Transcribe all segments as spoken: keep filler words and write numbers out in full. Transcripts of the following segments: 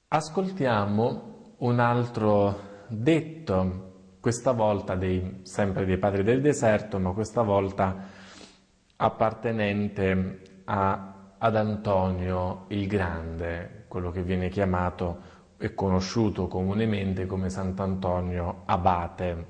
Ascoltiamo un altro detto, questa volta dei, sempre dei padri del deserto, ma questa volta appartenente a, ad Antonio il Grande, quello che viene chiamato e conosciuto comunemente come Sant'Antonio Abate.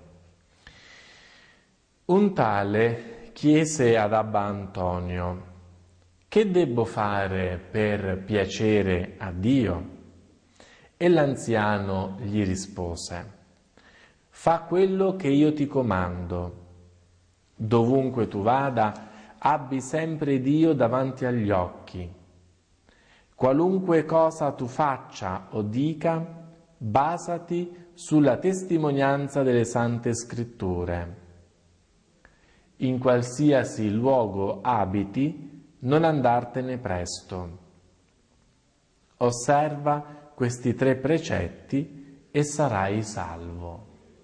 Un tale chiese ad Abba Antonio: «Che debbo fare per piacere a Dio?» E l'anziano gli rispose: «Fa quello che io ti comando. Dovunque tu vada, abbi sempre Dio davanti agli occhi. Qualunque cosa tu faccia o dica, basati sulla testimonianza delle Sante Scritture. In qualsiasi luogo abiti, non andartene presto. Osserva questi tre precetti e sarai salvo».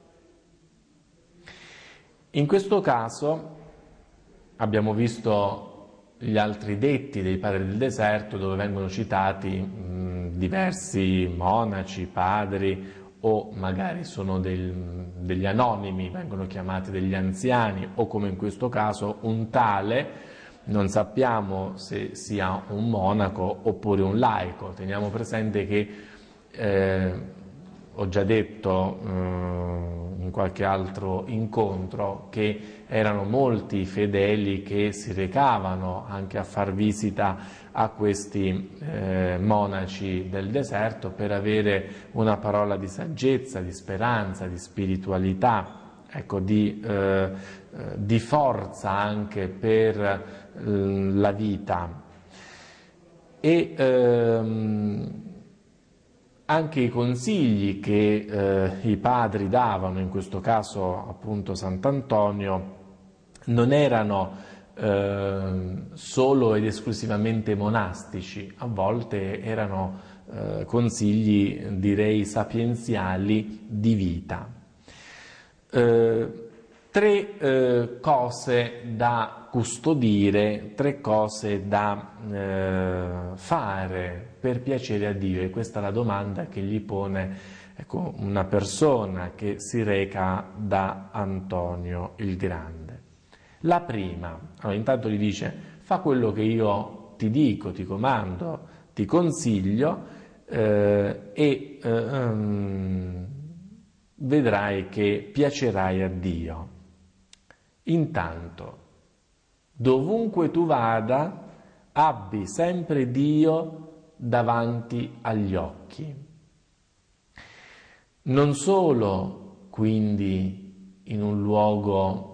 In questo caso abbiamo visto gli altri detti dei padri del deserto, dove vengono citati mh, diversi monaci, padri, o magari sono del, degli anonimi, vengono chiamati degli anziani, o come in questo caso un tale. Non sappiamo se sia un monaco oppure un laico. Teniamo presente che, eh, ho già detto eh, in qualche altro incontro, che erano molti i fedeli che si recavano anche a far visita a questi eh, monaci del deserto per avere una parola di saggezza, di speranza, di spiritualità, ecco, di, eh, di forza anche per eh, la vita. E ehm, anche i consigli che eh, i padri davano, in questo caso appunto Sant'Antonio, non erano eh, solo ed esclusivamente monastici, a volte erano eh, consigli, direi, sapienziali di vita. Eh, tre eh, cose da custodire, tre cose da eh, fare per piacere a Dio, e questa è la domanda che gli pone, ecco, una persona che si reca da Antonio il Grande. La prima, allora, intanto gli dice: fa quello che io ti dico, ti comando, ti consiglio eh, e eh, um, vedrai che piacerai a Dio. Intanto, dovunque tu vada, abbi sempre Dio davanti agli occhi. Non solo, quindi, in un luogo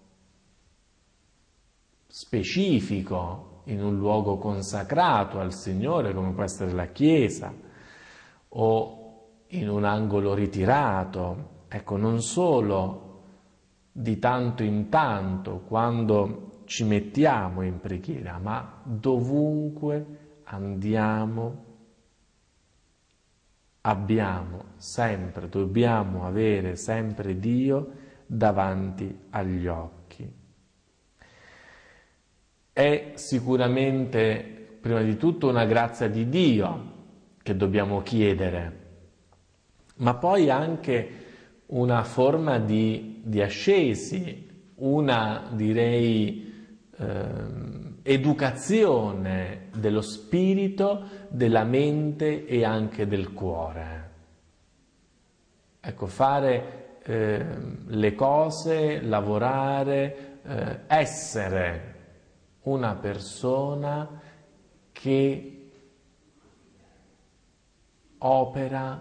specifico, in un luogo consacrato al Signore, come può essere la Chiesa, o in un angolo ritirato, ecco, non solo di tanto in tanto quando ci mettiamo in preghiera, ma dovunque andiamo abbiamo sempre, dobbiamo avere sempre Dio davanti agli occhi. È sicuramente prima di tutto una grazia di Dio che dobbiamo chiedere, ma poi anche una forma di, di ascesi, una, direi, eh, educazione dello spirito, della mente e anche del cuore. Ecco, fare eh, le cose, lavorare, eh, essere una persona che opera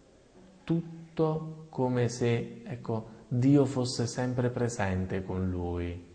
tutto come se, ecco, Dio fosse sempre presente con lui,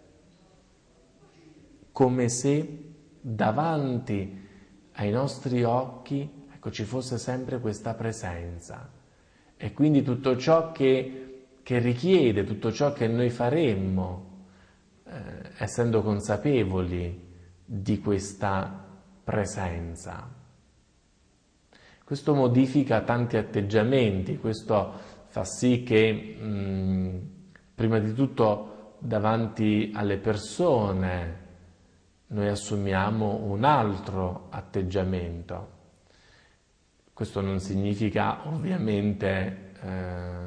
come se davanti ai nostri occhi, ecco, ci fosse sempre questa presenza. E quindi tutto ciò che, che richiede, tutto ciò che noi faremmo, eh, essendo consapevoli di questa presenza. Questo modifica tanti atteggiamenti, questo fa sì che mh, prima di tutto davanti alle persone noi assumiamo un altro atteggiamento. Questo non significa ovviamente eh,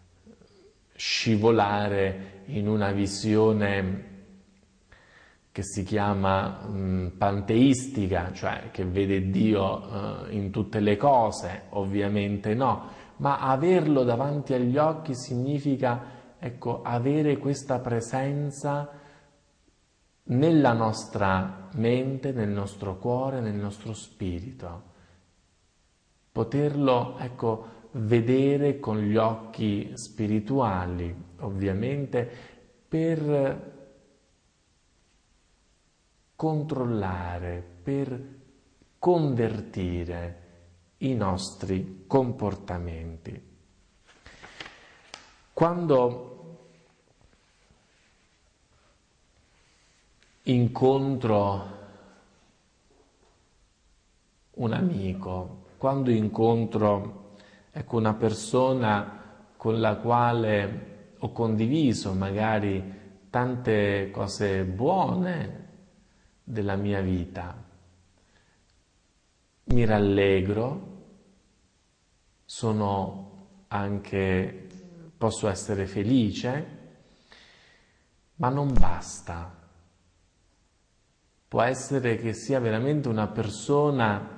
scivolare in una visione che si chiama mh, panteistica, cioè che vede Dio eh, in tutte le cose, ovviamente no, ma averlo davanti agli occhi significa, ecco, avere questa presenza nella nostra mente, nel nostro cuore, nel nostro spirito. Poterlo, ecco, vedere con gli occhi spirituali, ovviamente, per controllare, per convertire i nostri comportamenti. Quando incontro un amico, quando incontro ecco, una persona con la quale ho condiviso magari tante cose buone della mia vita, mi rallegro, sono anche, posso essere felice, ma non basta. Può essere che sia veramente una persona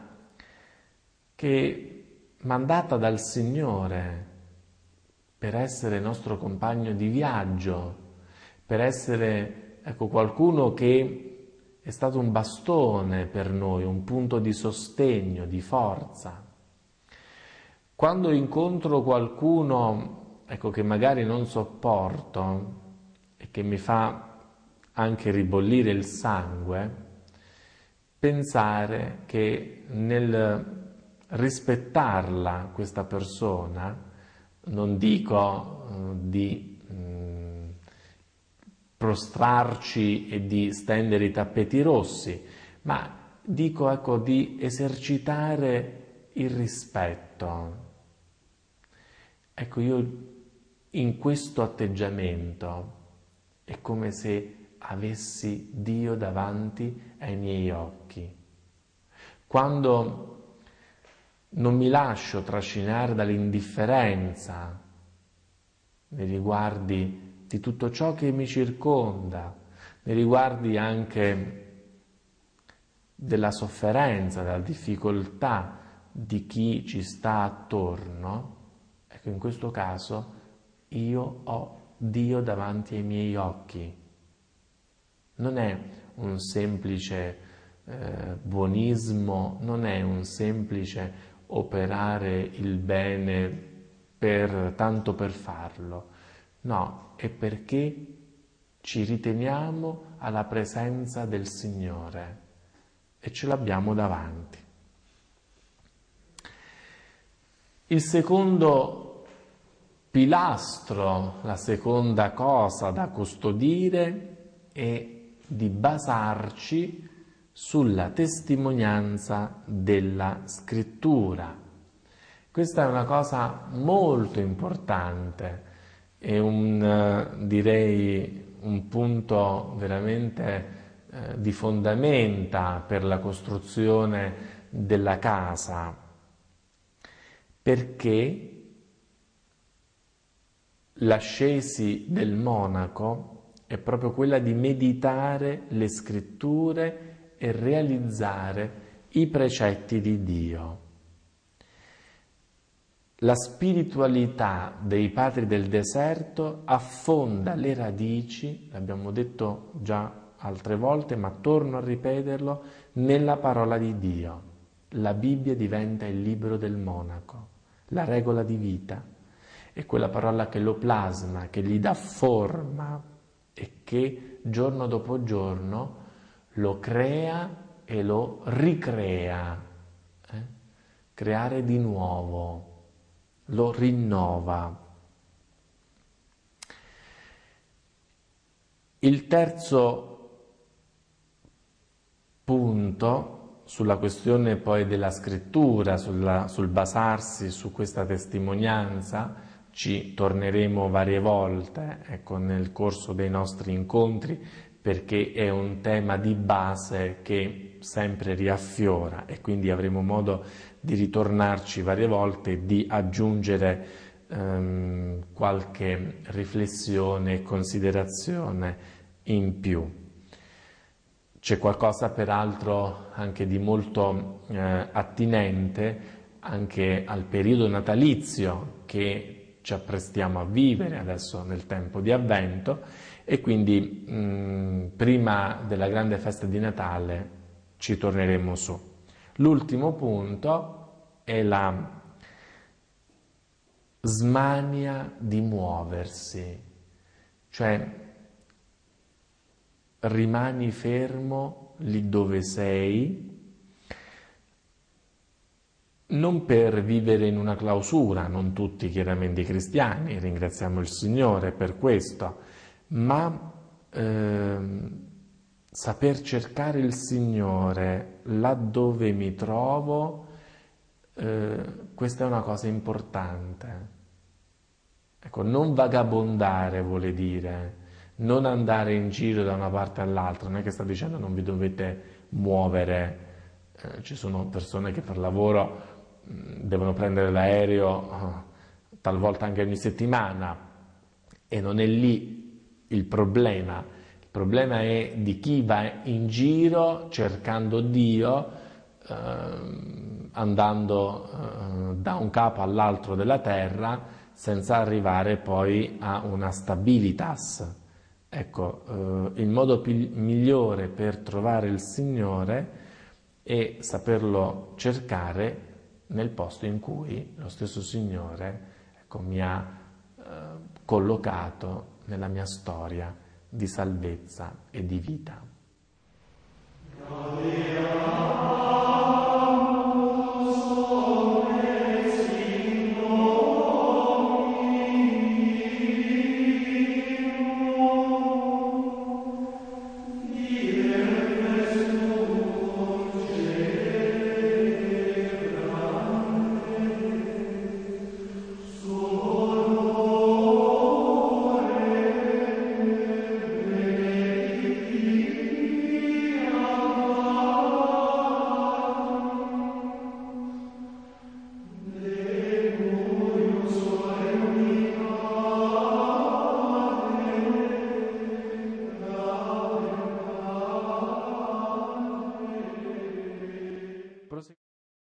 che mandata dal Signore per essere nostro compagno di viaggio, per essere ecco, qualcuno che è stato un bastone per noi, un punto di sostegno, di forza. Quando incontro qualcuno ecco, che magari non sopporto e che mi fa anche ribollire il sangue, pensare che nel rispettarla, questa persona, non dico eh, di mh, prostrarci e di stendere i tappeti rossi, ma dico ecco di esercitare il rispetto. Ecco, io in questo atteggiamento è come se avessi Dio davanti ai miei occhi. Quando non mi lascio trascinare dall'indifferenza nei riguardi di tutto ciò che mi circonda, nei riguardi anche della sofferenza, della difficoltà di chi ci sta attorno, ecco, in questo caso io ho Dio davanti ai miei occhi. Non è un semplice eh, buonismo, non è un semplice operare il bene per, tanto per farlo, no, è perché ci riteniamo alla presenza del Signore e ce l'abbiamo davanti. Il secondo pilastro, la seconda cosa da custodire è di basarci sulla testimonianza della Scrittura. Questa è una cosa molto importante, è un, direi, un punto veramente eh, di fondamenta per la costruzione della casa, perché l'ascesi del monaco è proprio quella di meditare le Scritture e realizzare i precetti di Dio. La spiritualità dei padri del deserto affonda le radici, l'abbiamo detto già altre volte, ma torno a ripeterlo, nella parola di Dio. La Bibbia diventa il libro del monaco, la regola di vita. È quella parola che lo plasma, che gli dà forma e che giorno dopo giorno lo crea e lo ricrea. Eh? Creare di nuovo, lo rinnova. Il terzo punto sulla questione poi della scrittura, sulla, sul basarsi su questa testimonianza, ci torneremo varie volte, ecco, nel corso dei nostri incontri perché è un tema di base che sempre riaffiora e quindi avremo modo di ritornarci varie volte e di aggiungere ehm, qualche riflessione e considerazione in più. C'è qualcosa peraltro anche di molto eh, attinente anche al periodo natalizio che ci apprestiamo a vivere adesso nel tempo di Avvento e quindi mh, prima della grande festa di Natale ci torneremo su. L'ultimo punto è la smania di muoversi, cioè rimani fermo lì dove sei, non per vivere in una clausura, non tutti chiaramente i cristiani, ringraziamo il Signore per questo, ma ehm, saper cercare il Signore laddove mi trovo, eh, questa è una cosa importante. Ecco, non vagabondare vuole dire, non andare in giro da una parte all'altra, non è che sta dicendo non vi dovete muovere, eh, ci sono persone che per lavoro mh, devono prendere l'aereo eh, talvolta anche ogni settimana e non è lì il problema, il problema è di chi va in giro cercando Dio, eh, andando eh, da un capo all'altro della terra senza arrivare poi a una stabilitas. Ecco, eh, il modo migliore per trovare il Signore è saperlo cercare nel posto in cui lo stesso Signore, ecco, mi ha eh, collocato nella mia storia di salvezza e di vita.